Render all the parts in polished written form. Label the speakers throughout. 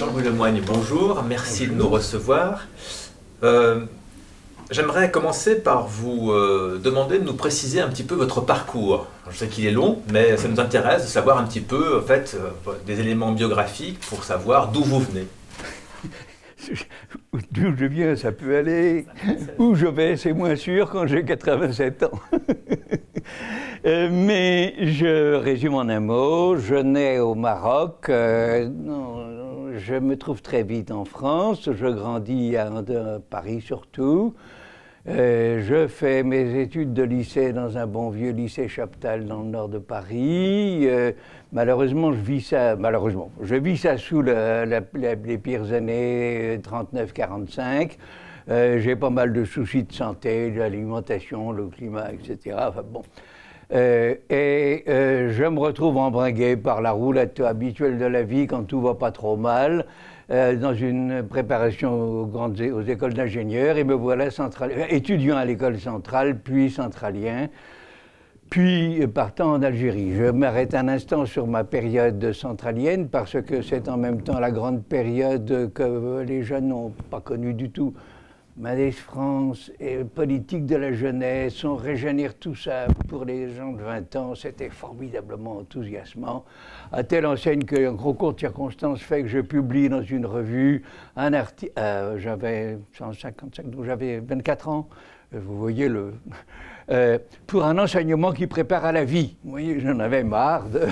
Speaker 1: Jean-Louis Lemoigne, bonjour, merci de nous recevoir. J'aimerais commencer par vous demander de nous préciser un petit peu votre parcours. Je sais qu'il est long, mais ça nous intéresse de savoir un petit peu, en fait, des éléments biographiques pour savoir d'où vous venez.
Speaker 2: D'où je viens, ça peut aller. Où je vais, c'est moins sûr quand j'ai 87 ans. Mais je résume en un mot, je nais au Maroc, je me trouve très vite en France, je grandis à Paris surtout. Je fais mes études de lycée dans un bon vieux lycée Chaptal dans le nord de Paris. Malheureusement, je vis ça sous les pires années 39-45. J'ai pas mal de soucis de santé, de l'alimentation, le climat, etc. Enfin bon. Je me retrouve embringué par la roulette habituelle de la vie quand tout va pas trop mal. Dans une préparation aux écoles d'ingénieurs, et me voilà étudiant à l'école centrale, puis centralien, puis partant en Algérie. Je m'arrête un instant sur ma période centralienne, parce que c'est en même temps la grande période que les jeunes n'ont pas connue du tout. Madès France et politique de la jeunesse, on régénère tout ça pour les gens de 20 ans, c'était formidablement enthousiasmant, à telle enseigne qu'un concours de circonstances fait que je publie dans une revue un article, j'avais 155, donc j'avais 24 ans, vous voyez pour un enseignement qui prépare à la vie. Vous voyez, j'en avais marre de...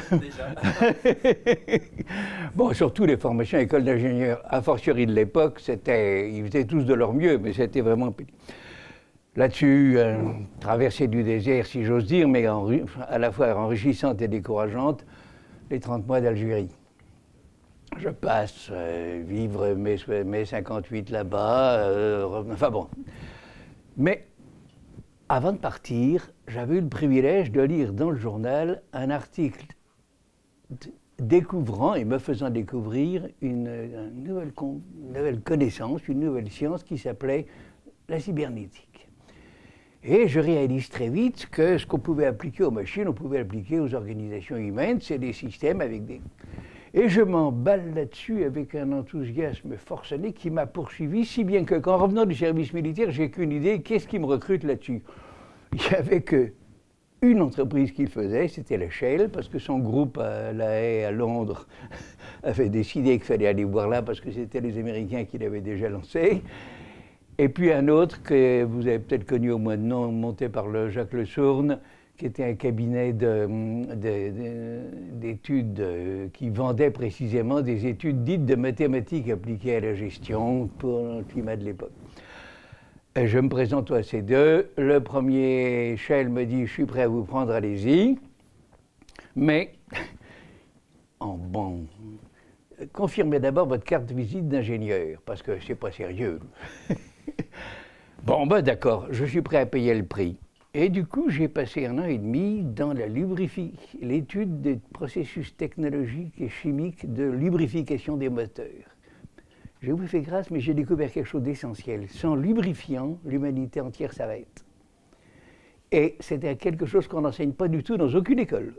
Speaker 2: Bon, surtout les formations à l'école d'ingénieurs, a fortiori de l'époque, ils faisaient tous de leur mieux, mais c'était vraiment... Là-dessus, traversée du désert, si j'ose dire, mais à la fois enrichissante et décourageante, les 30 mois d'Algérie. Je passe vivre mes 58 là-bas, enfin bon. Mais avant de partir, j'avais eu le privilège de lire dans le journal un article découvrant et me faisant découvrir une nouvelle connaissance, une nouvelle science qui s'appelait la cybernétique. Et je réalise très vite que ce qu'on pouvait appliquer aux machines, on pouvait l'appliquer aux organisations humaines, c'est des systèmes avec des... Et je m'emballe là-dessus avec un enthousiasme forcené qui m'a poursuivi, si bien que, qu'en revenant du service militaire, j'ai qu'une idée, qu'est-ce qui me recrute là-dessus? Il n'y avait qu'une entreprise qui le faisait, c'était la Shell, parce que son groupe à La Haye, à Londres, avait décidé qu'il fallait aller voir là, parce que c'était les Américains qui l'avaient déjà lancé. Et puis un autre que vous avez peut-être connu au moins de nom, monté par Jacques Le Sourne, qui était un cabinet d'études qui vendait précisément des études dites de mathématiques appliquées à la gestion pour le climat de l'époque. Et je me présente à ces deux. Le premier, Shell, me dit « Je suis prêt à vous prendre, allez-y. » Mais, confirmez d'abord votre carte de visite d'ingénieur, parce que c'est pas sérieux. Bon, ben d'accord, je suis prêt à payer le prix. Et du coup, j'ai passé 1 an et demi dans l'étude des processus technologiques et chimiques de lubrification des moteurs. Je vous fais grâce, mais j'ai découvert quelque chose d'essentiel. Sans lubrifiant, l'humanité entière s'arrête. Et c'était quelque chose qu'on n'enseigne pas du tout dans aucune école.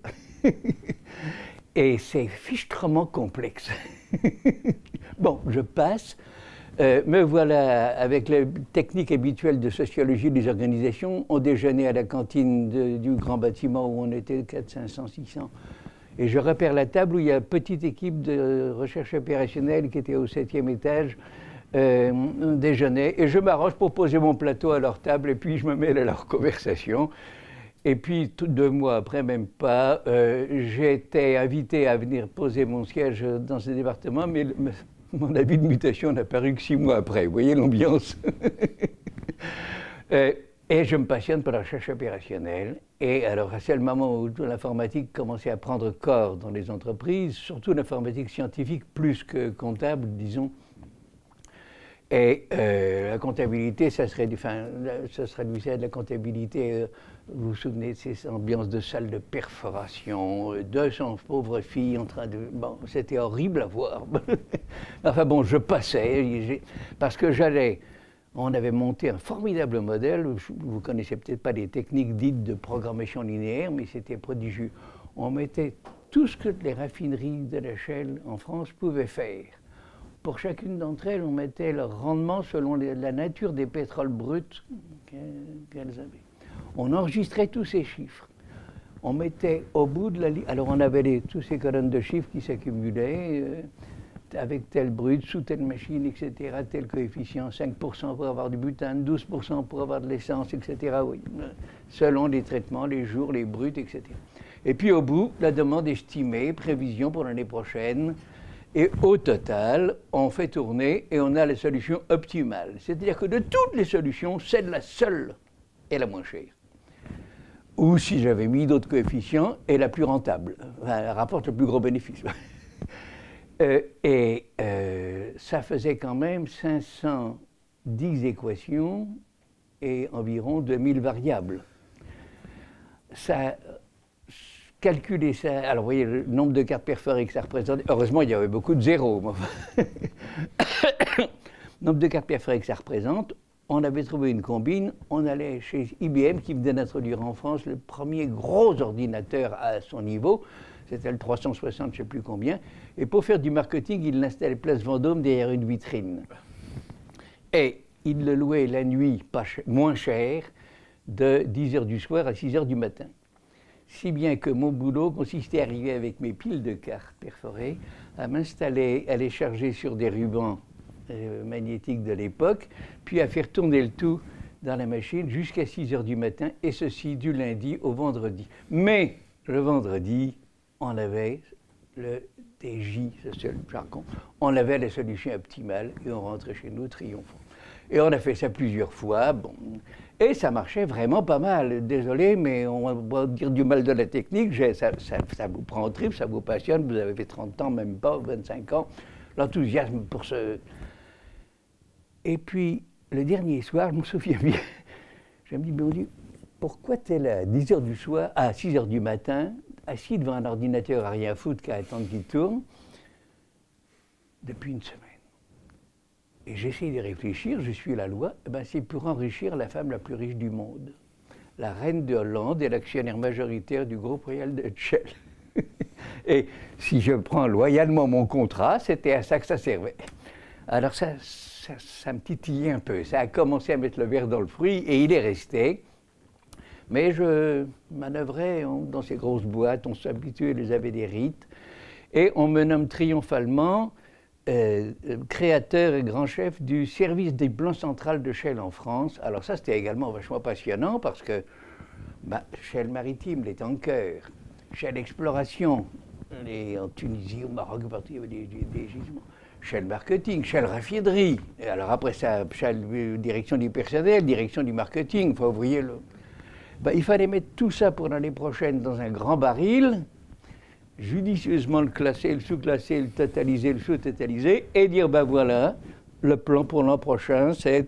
Speaker 2: Et c'est fichtrement complexe. Bon, je passe. Me voilà avec les techniques habituelles de sociologie des organisations. On déjeunait à la cantine du grand bâtiment où on était 400, 500, 600. Et je repère la table où il y a une petite équipe de recherche opérationnelle qui était au 7e étage. On déjeunait et je m'arrange pour poser mon plateau à leur table et puis je me mêle à leur conversation. Et puis 2 mois après, même pas, j'ai été invité à venir poser mon siège dans ce département, mais mon avis de mutation n'a paru que 6 mois après. Vous voyez l'ambiance. Et je me passionne pour la recherche opérationnelle. Et alors, c'est le moment où l'informatique commençait à prendre corps dans les entreprises, surtout l'informatique scientifique plus que comptable, disons. Et la comptabilité, ça se réduisait à de la comptabilité. Vous vous souvenez de ces ambiances de salles de perforation, 200 pauvres filles en train de... Bon, c'était horrible à voir. Enfin bon, je passais, parce que on avait monté un formidable modèle. Vous ne connaissez peut-être pas les techniques dites de programmation linéaire, mais c'était prodigieux. On mettait tout ce que les raffineries de la Shell en France pouvaient faire. pour chacune d'entre elles, on mettait leur rendement selon la nature des pétroles bruts qu'elles avaient. On enregistrait tous ces chiffres. On mettait au bout de la ligne. Alors on avait tous ces colonnes de chiffres qui s'accumulaient avec tel brut, sous telle machine, etc., tel coefficient, 5% pour avoir du butane, 12% pour avoir de l'essence, etc., oui, selon les traitements, les jours, les bruts, etc. Et puis au bout, la demande estimée, prévision pour l'année prochaine, et au total, on fait tourner et on a la solution optimale. C'est-à-dire que de toutes les solutions, celle-là seule est la moins chère. Ou si j'avais mis d'autres coefficients, est la plus rentable. Enfin, elle rapporte le plus gros bénéfice. Ça faisait quand même 510 équations et environ 2000 variables. Ça, calculer ça, alors vous voyez le nombre de cartes perforées que ça représentait, heureusement il y avait beaucoup de zéros. Le nombre de cartes perforées que ça représente, on avait trouvé une combine, on allait chez IBM qui venait d'introduire en France le premier gros ordinateur à son niveau, c'était le 360, je ne sais plus combien, et pour faire du marketing, il l'installait place Vendôme derrière une vitrine. Et il le louait la nuit moins cher, de 10h du soir à 6h du matin. Si bien que mon boulot consistait à arriver avec mes piles de cartes perforées, à m'installer, à les charger sur des rubans magnétiques de l'époque, puis à faire tourner le tout dans la machine jusqu'à 6h du matin, et ceci du lundi au vendredi. Mais le vendredi, on avait le DJ, c'est le jargon, on avait la solution optimale et on rentrait chez nous triomphant. Et on a fait ça plusieurs fois, bon, et ça marchait vraiment pas mal. Désolé, mais on va dire du mal de la technique, ça vous prend au trip, ça vous passionne, vous avez fait 30 ans, même pas, 25 ans, l'enthousiasme pour ce... Et puis, le dernier soir, je me souviens bien, je me dis, bon Dieu, pourquoi t'es là à 10h du soir, à 6h du matin, assis devant un ordinateur à rien foutre qu'à attendre qu'il tourne, depuis une semaine. Et j'essaie de réfléchir, je suis la loi, ben c'est pour enrichir la femme la plus riche du monde. La reine de Hollande est l'actionnaire majoritaire du groupe Royal de Shell. Et si je prends loyalement mon contrat, c'était à ça que ça servait. Alors ça me titillait un peu, ça a commencé à mettre le verre dans le fruit et il est resté. Mais je manœuvrais dans ces grosses boîtes, on s'habituait, les avait des rites, et on me nomme triomphalement créateur et grand chef du service des plans central de Shell en France. Alors ça, c'était également vachement passionnant parce que Shell Maritime, les tankers, Shell Exploration, en Tunisie, au Maroc, partout, il y avait des gisements. Shell Marketing, Shell Raffinerie. Et alors après ça, Shell Direction du personnel, Direction du marketing, enfin, vous voyez, il fallait mettre tout ça pour l'année prochaine dans un grand baril, judicieusement le classer, le sous-classer, le totaliser, le sous-totaliser, et dire, voilà, le plan pour l'an prochain, c'est...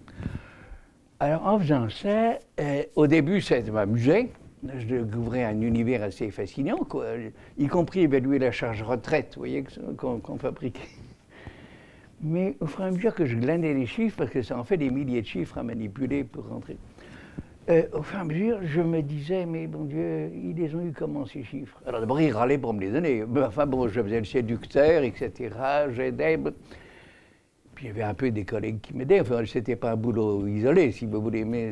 Speaker 2: Alors, en faisant ça, au début, ça m'amusait. Je découvrais un univers assez fascinant, quoi, y compris évaluer la charge retraite, vous voyez, qu'on fabriquait. Mais au fur et à mesure que je glanais les chiffres, parce que ça en fait des milliers de chiffres à manipuler pour rentrer, au fur et à mesure, je me disais, mais bon Dieu, ils les ont eu comment ces chiffres? Alors d'abord, ils râlaient pour me les donner. Enfin bon, je faisais le séducteur, etc., j'aidais. Puis il y avait un peu des collègues qui m'aidaient. Enfin, c'était pas un boulot isolé, si vous voulez, mais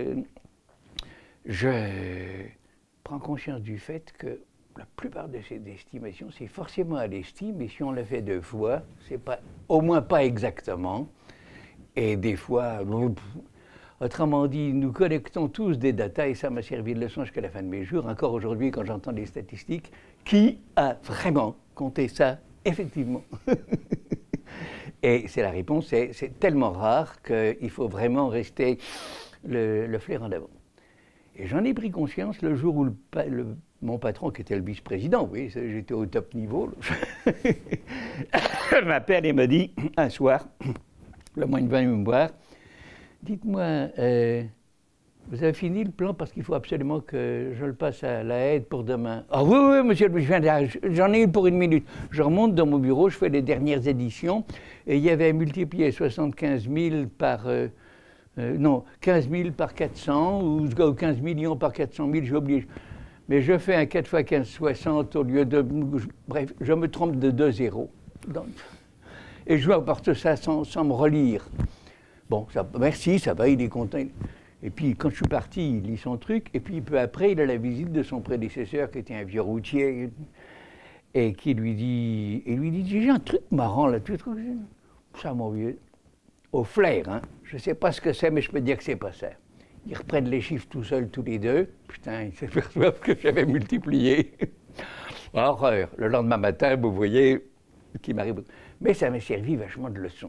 Speaker 2: je prends conscience du fait que la plupart de ces estimations, c'est forcément à l'estime, et si on le fait 2 fois, c'est pas, au moins pas exactement, et des fois... Autrement dit, nous collectons tous des datas, et ça m'a servi de leçon jusqu'à la fin de mes jours. Encore aujourd'hui, quand j'entends des statistiques, qui a vraiment compté ça, effectivement? Et c'est la réponse, c'est tellement rare qu'il faut vraiment rester le flair en avant. Et j'en ai pris conscience le jour où mon patron, qui était le vice-président, oui, j'étais au top niveau, m'appelle et me dit, un soir, le moins de 20 me boire, dites-moi, vous avez fini le plan parce qu'il faut absolument que je le passe à la aide pour demain. Ah oui, oui, monsieur, j'en ai eu pour 1 minute. Je remonte dans mon bureau, je fais les dernières éditions, et il y avait multiplié 75 000 par... non, 15 000 par 400, ou 15 millions par 400 000, j'ai oublié. Mais je fais un 4 x 15, 60 au lieu de... Bref, je me trompe de 2 zéros. Donc, Et je lui apporte ça sans me relire. Bon, ça, merci, ça va, il est content. Et puis, quand je suis parti, il lit son truc. Et puis, peu après, il a la visite de son prédécesseur, qui était un vieux routier, et qui lui dit, j'ai un truc marrant là, tu trouves ça, mon vieux, au flair, hein. Je ne sais pas ce que c'est, mais je peux te dire que c'est pas ça. Ils reprennent les chiffres tout seuls, tous les deux. Putain, ils s'aperçoivent que j'avais multiplié. Horreur. Le lendemain matin, vous voyez, qui m'arrive. Mais ça m'a servi vachement de leçon.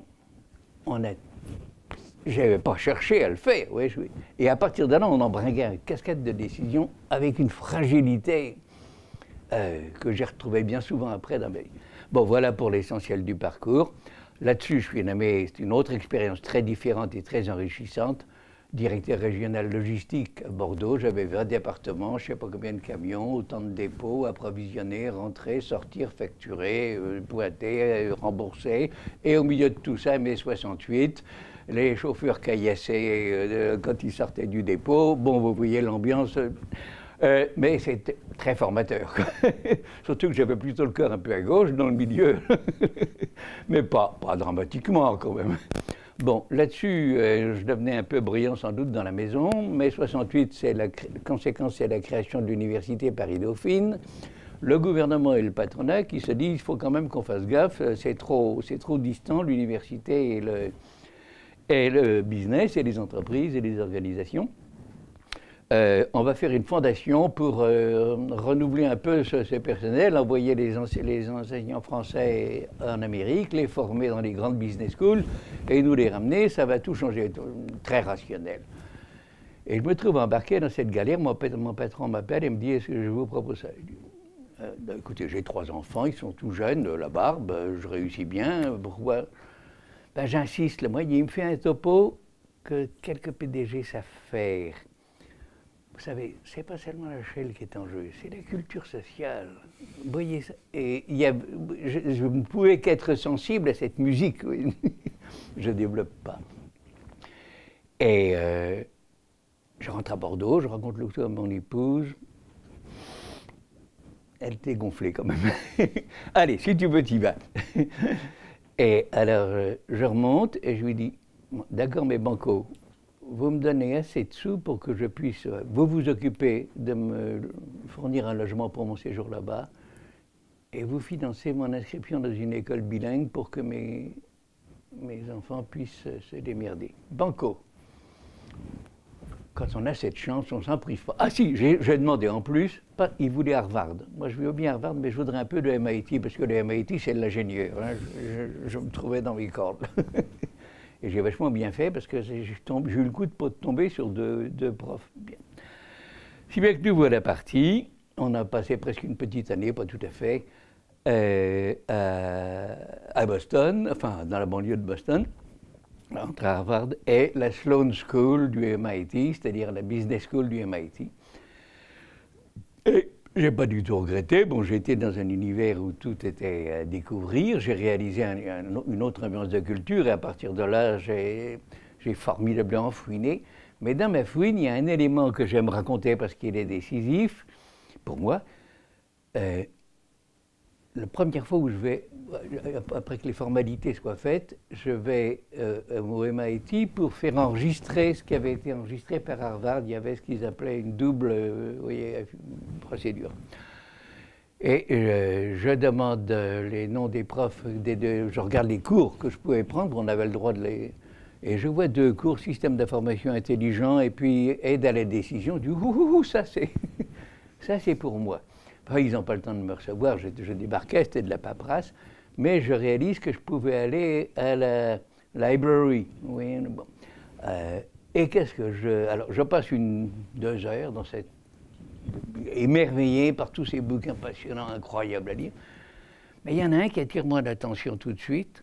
Speaker 2: Je n'avais pas cherché à le faire. Oui. Et à partir de là, on embringuait une cascade de décisions avec une fragilité que j'ai retrouvée bien souvent après dans ma vie. Bon, voilà pour l'essentiel du parcours. Là-dessus, je suis nommé, c'est une autre expérience très différente et très enrichissante. Directeur régional logistique à Bordeaux, j'avais 20 départements, je ne sais pas combien de camions, autant de dépôts, approvisionner, rentrer, sortir, facturer, pointer, rembourser. Et au milieu de tout ça, mai 68, les chauffeurs caillassaient quand ils sortaient du dépôt. Bon, vous voyez l'ambiance, mais c'était très formateur. Surtout que j'avais plutôt le cœur un peu à gauche dans le milieu, mais pas dramatiquement quand même. Bon, là-dessus, je devenais un peu brillant sans doute dans la maison. Mai 68, la conséquence, c'est la création de l'université Paris-Dauphine. Le gouvernement et le patronat qui se disent il faut quand même qu'on fasse gaffe, c'est trop distant, l'université et le business et les entreprises et les organisations. On va faire une fondation pour renouveler un peu ce personnel, envoyer les enseignants français en Amérique, les former dans les grandes business schools et nous les ramener, ça va tout changer, très rationnel. Et je me trouve embarqué dans cette galère, mon patron m'appelle et me dit est-ce que je vous propose ça? Écoutez, j'ai 3 enfants, ils sont tout jeunes, la barbe, je réussis bien, pourquoi? Ben, j'insiste, moi, il me fait un topo que quelques PDG savent faire. Vous savez, c'est pas seulement la chaîne qui est en jeu, c'est la culture sociale. Vous voyez ça? Et je ne pouvais qu'être sensible à cette musique. Oui. Je ne développe pas. Et je rentre à Bordeaux, je rencontre l'auto à mon épouse. Elle était gonflée quand même. Allez, si tu veux, t'y vas. Et alors, je remonte et je lui dis, d'accord, mais banco, vous me donnez assez de sous pour que je puisse vous occuper de me fournir un logement pour mon séjour là-bas et vous financez mon inscription dans une école bilingue pour que mes enfants puissent se démerder. Banco. Quand on a cette chance, on s'en prive pas. Ah si, j'ai demandé en plus, il voulait Harvard. Moi je veux bien Harvard, mais je voudrais un peu de MIT, parce que le MIT c'est l'ingénieur. Hein. Je me trouvais dans mes cordes. Et j'ai vachement bien fait parce que j'ai eu le coup de tomber sur deux profs. Bien. Si bien que nous voilà partis, on a passé presque une petite année, pas tout à fait, à Boston, enfin dans la banlieue de Boston, entre Harvard et la Sloan School du MIT, c'est-à-dire la Business School du MIT. Et j'ai pas du tout regretté. Bon, j'étais dans un univers où tout était à découvrir. J'ai réalisé une autre ambiance de culture et à partir de là, j'ai formidablement fouiné. Mais dans ma fouine, il y a un élément que j'aime raconter parce qu'il est décisif pour moi. La première fois où je vais, après que les formalités soient faites, je vais au MIT pour faire enregistrer ce qui avait été enregistré par Harvard. Il y avait ce qu'ils appelaient une double procédure. Et je demande les noms des profs, je regarde les cours que je pouvais prendre, on avait le droit de les... Et je vois 2 cours, système d'information intelligent et puis aide à la décision. Du ça c'est pour moi. Enfin, ils n'ont pas le temps de me recevoir, je débarquais, c'était de la paperasse, mais je réalise que je pouvais aller à la library. Oui, bon. Et qu'est-ce que alors, je passe 2 heures dans cette... émerveillé par tous ces bouquins passionnants, incroyables à lire. Mais il y en a un qui attire mon attention tout de suite.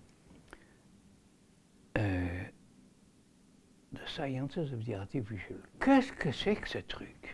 Speaker 2: The Sciences of the Artificial. Qu'est-ce que c'est que ce truc?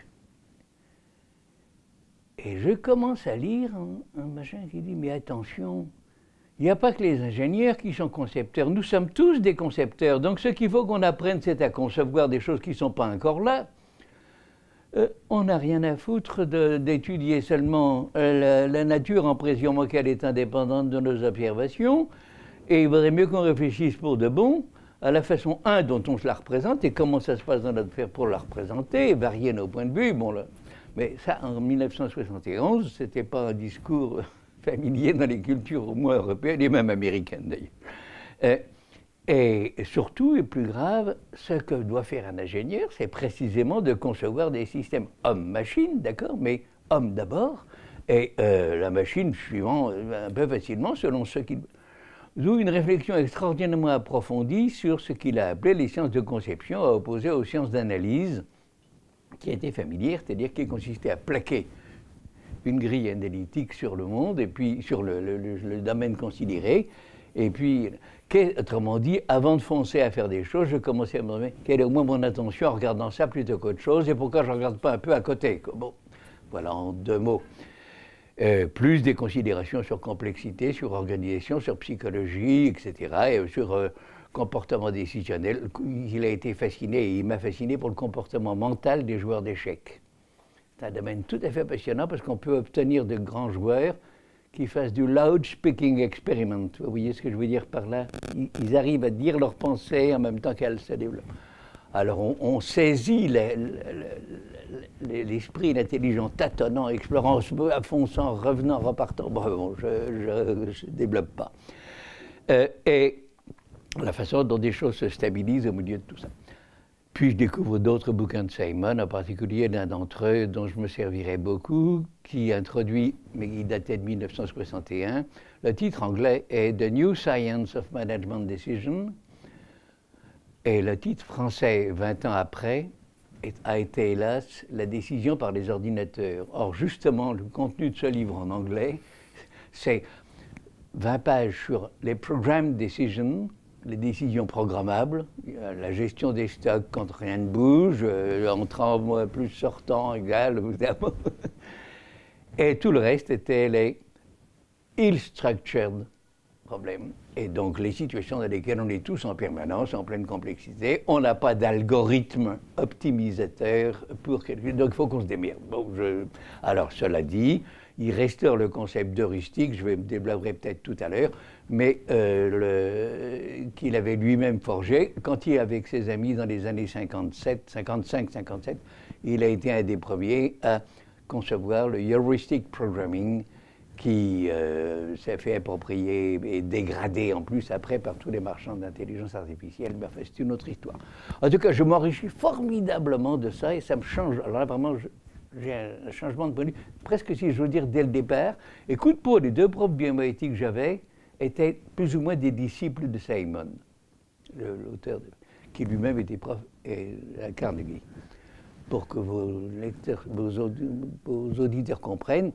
Speaker 2: Et je commence à lire un machin qui dit, mais attention, il n'y a pas que les ingénieurs qui sont concepteurs, nous sommes tous des concepteurs, donc ce qu'il faut qu'on apprenne, c'est à concevoir des choses qui ne sont pas encore là. On n'a rien à foutre d'étudier seulement la nature en présumant qu'elle est indépendante de nos observations, Et il vaudrait mieux qu'on réfléchisse pour de bon à la façon, dont on se la représente et comment ça se passe dans notre affaire pour la représenter et varier nos points de vue. Bon, là. Mais ça, en 1971, ce n'était pas un discours familier dans les cultures, au moins européennes et même américaines d'ailleurs. Et surtout, et plus grave, ce que doit faire un ingénieur, c'est précisément de concevoir des systèmes homme-machine, d'accord, mais homme d'abord, et la machine suivant un peu facilement selon ce qu'il... D'où une réflexion extraordinairement approfondie sur ce qu'il a appelé les sciences de conception, à opposer aux sciences d'analyse, qui étaient familières, c'est-à-dire qui consistaient à plaquer une grille analytique sur le monde, et puis sur le domaine considéré, et puis, autrement dit, avant de foncer à faire des choses, je commençais à me demander quelle est au moins mon attention en regardant ça plutôt qu'autre chose, et pourquoi je ne regarde pas un peu à côté. Bon, voilà en 2 mots. Plus des considérations sur complexité, sur organisation, sur psychologie, etc., et sur comportement décisionnel. Il a été fasciné, et il m'a fasciné pour le comportement mental des joueurs d'échecs. C'est un domaine tout à fait passionnant parce qu'on peut obtenir de grands joueurs qui fassent du loud speaking experiment. Vous voyez ce que je veux dire par là? Ils arrivent à dire leurs pensées en même temps qu'elles se développent. Alors on saisit l'esprit, l'intelligence, tâtonnant, explorant, affonçant, revenant, repartant. Bon, je ne développe pas. Et la façon dont des choses se stabilisent au milieu de tout ça. Puis je découvre d'autres bouquins de Simon, en particulier l'un d'entre eux dont je me servirai beaucoup, qui introduit, mais il datait de 1961. Le titre anglais est The New Science of Management Decision. Et le titre français, 20 ans après, a été, hélas, la décision par les ordinateurs. Or, justement, le contenu de ce livre en anglais, c'est 20 pages sur les Programmed Decisions, les décisions programmables, la gestion des stocks quand rien ne bouge, entrant plus sortant égal, évidemment. Et tout le reste était les ill-structured problèmes. Et donc les situations dans lesquelles on est tous en permanence, en pleine complexité, on n'a pas d'algorithme optimisateur pour quelque chose, donc il faut qu'on se démerde. Bon, alors cela dit, il restaure le concept d'heuristique, je vais me développer peut-être tout à l'heure, mais qu'il avait lui-même forgé. Quand il, avec ses amis dans les années 55-57, il a été un des premiers à concevoir le heuristic programming, qui s'est fait approprier et dégradé en plus après par tous les marchands d'intelligence artificielle. Mais enfin, c'est une autre histoire. En tout cas, je m'enrichis formidablement de ça et ça me change. Alors là, vraiment, j'ai un changement de point de vue, presque si je veux dire dès le départ. Et coup de peau, les 2 profs biomoétiques que j'avais étaient plus ou moins des disciples de Simon, l'auteur, qui lui-même était prof à Carnegie. Pour que vos lecteurs, vos auditeurs comprennent,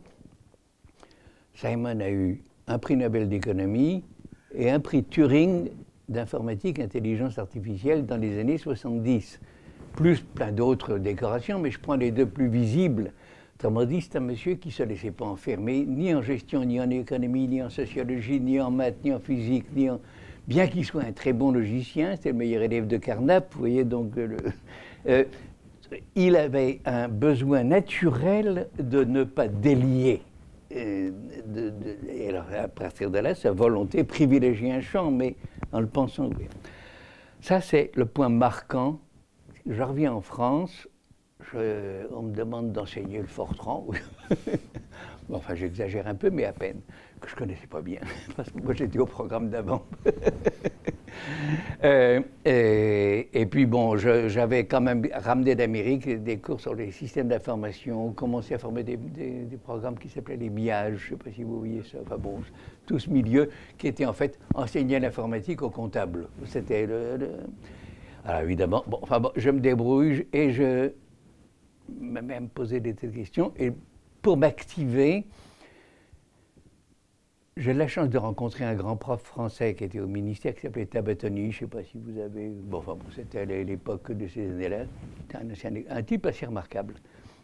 Speaker 2: Simon a eu un prix Nobel d'économie et un prix Turing d'informatique intelligence artificielle dans les années 70. Plus plein d'autres décorations, mais je prends les 2 plus visibles. Autrement dit, c'est un monsieur qui ne se laissait pas enfermer, ni en gestion, ni en économie, ni en sociologie, ni en maths, ni en physique, ni en... Bien qu'il soit un très bon logicien, c'était le meilleur élève de Carnap, vous voyez donc... il avait un besoin naturel de ne pas délier. Et alors, à partir de là, sa volonté privilégier un champ, mais en le pensant ouvert. Ça, c'est le point marquant. Je reviens en France, on me demande d'enseigner le Fortran. Bon, enfin, j'exagère un peu, mais à peine, que je ne connaissais pas bien, parce que moi, j'étais au programme d'avant. Et puis, bon, j'avais quand même ramené d'Amérique des cours sur les systèmes d'information, commencé à former des programmes qui s'appelaient les MIAGE, je ne sais pas si vous voyez ça, enfin bon, tout ce milieu qui était en fait enseigné l'informatique aux comptables. C'était alors évidemment, bon, enfin bon, je me débrouille et je me même posé des tas de questions. Et pour m'activer, j'ai la chance de rencontrer un grand prof français qui était au ministère, qui s'appelait Tabatoni, je ne sais pas si vous avez... Bon, enfin, bon, c'était à l'époque de ces années-là. C'était un type assez remarquable,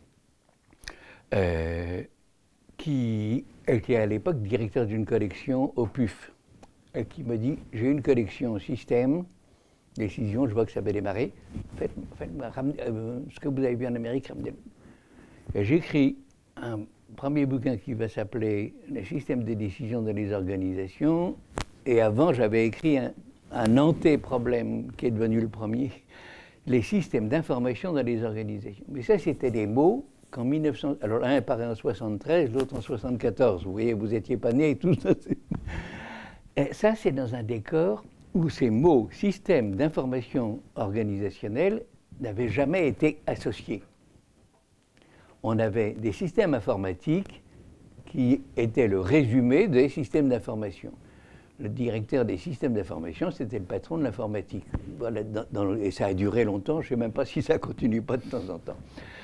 Speaker 2: qui était à l'époque directeur d'une collection au PUF, et qui me dit, j'ai une collection système, décision, je vois que ça va démarrer, faites ce que vous avez vu en Amérique, ramenez-le. Et j'écris un premier bouquin qui va s'appeler « Les systèmes de décision dans les organisations ». Et avant, j'avais écrit un anté-problème qui est devenu le premier, les systèmes d'information dans les organisations. Mais ça, c'était des mots qu'en 1900... Alors, un apparaît en 73, l'autre en 74. Vous voyez, vous n'étiez pas nés, tout ça. Et ça, c'est dans un décor où ces mots, systèmes d'information organisationnelle, n'avaient jamais été associés. On avait des systèmes informatiques qui étaient le résumé des systèmes d'information. Le directeur des systèmes d'information, c'était le patron de l'informatique. Voilà, et ça a duré longtemps, je ne sais même pas si ça continue pas de temps en temps.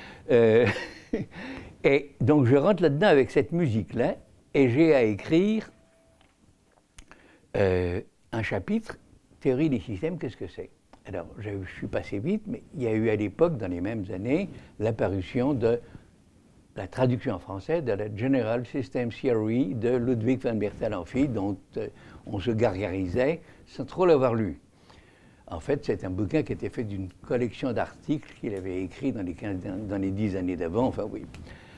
Speaker 2: Et donc je rentre là-dedans avec cette musique-là, et j'ai à écrire un chapitre, théorie des systèmes, qu'est-ce que c'est? Alors, je suis passé vite, mais il y a eu à l'époque, dans les mêmes années, l'apparition de la traduction en français de la General System Theory de Ludwig van Bertalanffy, dont on se gargarisait sans trop l'avoir lu. En fait, c'est un bouquin qui était fait d'une collection d'articles qu'il avait écrits dans les 10 années d'avant, enfin oui.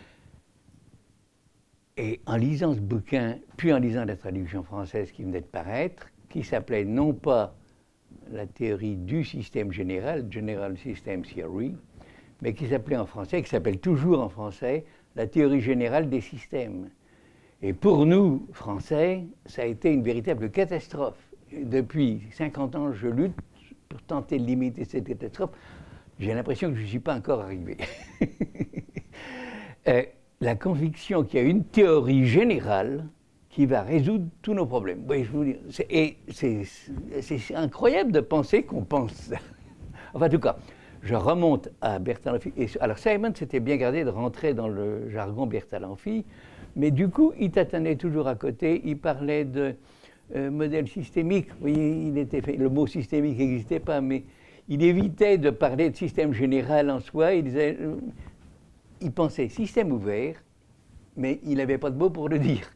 Speaker 2: Et en lisant ce bouquin, puis en lisant la traduction française qui venait de paraître, qui s'appelait non pas la théorie du système général, General System Theory, mais qui s'appelait en français, qui s'appelle toujours en français, la théorie générale des systèmes. Et pour nous, Français, ça a été une véritable catastrophe. Depuis 50 ans, je lutte pour tenter de limiter cette catastrophe. J'ai l'impression que je ne suis pas encore arrivé. La conviction qu'il y a une théorie générale qui va résoudre tous nos problèmes. Oui, je vous dis, c'est incroyable de penser qu'on pense ça. Enfin, en tout cas, je remonte à Bertalanffy. Alors, Simon s'était bien gardé de rentrer dans le jargon Bertalanffy, mais du coup, il tâtonnait toujours à côté. Il parlait de modèle systémique. Oui, le mot systémique n'existait pas, mais il évitait de parler de système général en soi. Il pensait système ouvert, mais il n'avait pas de mots pour le dire.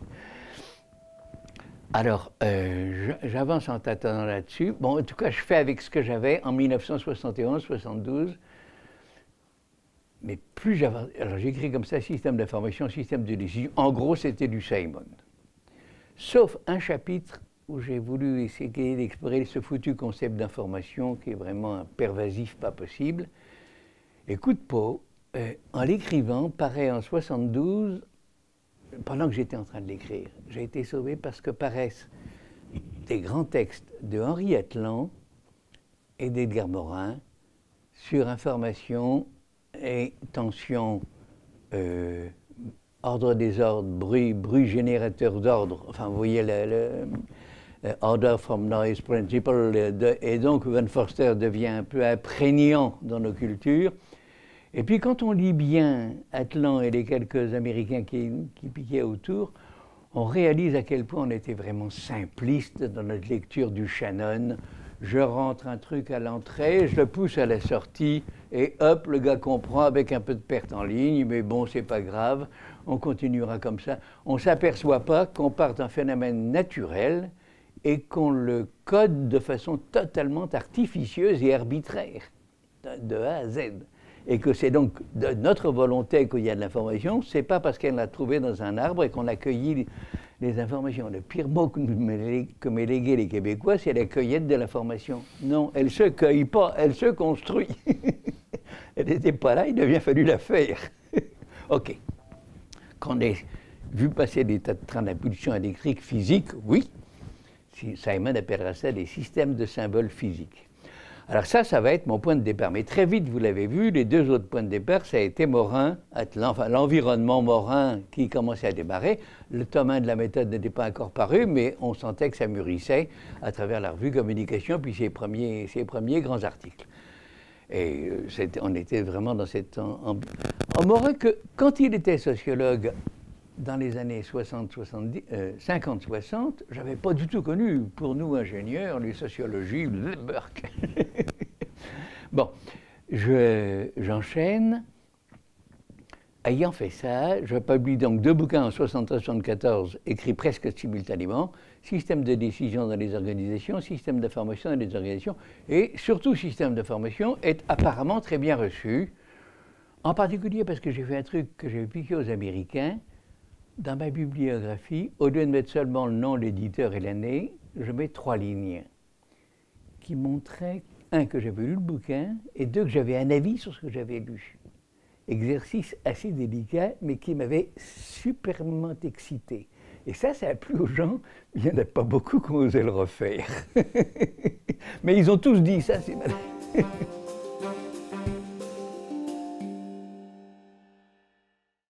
Speaker 2: Alors, j'avance en tâtonnant là-dessus. Bon, en tout cas, je fais avec ce que j'avais en 1971-72. Mais plus j'avance... Alors, j'écris comme ça, système d'information, système de décision. En gros, c'était du Simon. Sauf un chapitre où j'ai voulu essayer d'explorer ce foutu concept d'information qui est vraiment un pervasif pas possible. Et coup de peau, en l'écrivant, paraît en 72... Pendant que j'étais en train de l'écrire, j'ai été sauvé parce que paraissent des grands textes de Henri Atlan et d'Edgar Morin sur information et tension, ordre-désordre, bruit générateur d'ordre. Enfin, vous voyez le order from noise principle. Et donc, Van Forster devient un peu imprégnant dans nos cultures. Et puis quand on lit bien Atlan et les quelques Américains qui piquaient autour, on réalise à quel point on était vraiment simpliste dans notre lecture du Shannon. Je rentre un truc à l'entrée, je le pousse à la sortie, et hop, le gars comprend avec un peu de perte en ligne, mais bon, c'est pas grave, on continuera comme ça. On ne s'aperçoit pas qu'on part d'un phénomène naturel et qu'on le code de façon totalement artificieuse et arbitraire, de A à Z. Et que c'est donc de notre volonté qu'il y a de l'information, c'est pas parce qu'elle l'a trouvée dans un arbre et qu'on a cueilli les informations. Le pire mot que m'aient légué les Québécois, c'est la cueillette de l'information. Non, elle ne se cueille pas, elle se construit. Elle n'était pas là, il a bien fallu la faire. OK. Qu'on ait vu passer des tas de trains d'impulsion électrique physique, oui. Simon appellera ça des systèmes de symboles physiques. Alors ça va être mon point de départ. Mais très vite, vous l'avez vu, les deux autres points de départ, ça a été Morin, enfin l'environnement Morin qui commençait à démarrer. Le tome 1 de la méthode n'était pas encore paru, mais on sentait que ça mûrissait à travers la revue Communication, puis ses premiers grands articles. Et on était vraiment dans cette... En Morin, que quand il était sociologue, dans les années 50-60, je n'avais pas du tout connu, pour nous ingénieurs, les sociologies, Burke. Bon, j'enchaîne. Ayant fait ça, je publie donc 2 bouquins en 73-74, écrits presque simultanément, Système de décision dans les organisations, Système d'information dans les organisations, et surtout Système d'information est apparemment très bien reçu, en particulier parce que j'ai fait un truc que j'ai piqué aux Américains. Dans ma bibliographie, au lieu de mettre seulement le nom, l'éditeur et l'année, je mets 3 lignes qui montraient, un, que j'avais lu le bouquin, et deux, que j'avais un avis sur ce que j'avais lu. Exercice assez délicat, mais qui m'avait superbement excité. Et ça a plu aux gens, il n'y en a pas beaucoup qui ont osé le refaire. Mais ils ont tous dit ça, c'est mal.